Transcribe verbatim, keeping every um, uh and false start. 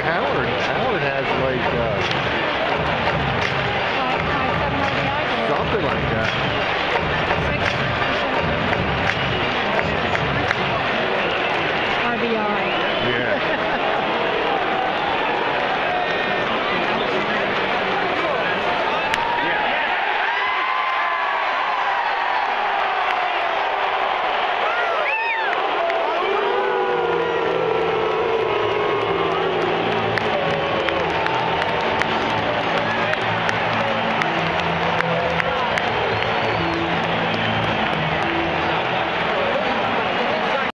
like Howard. Howard has like uh, Five, five, seven R B I. something like that.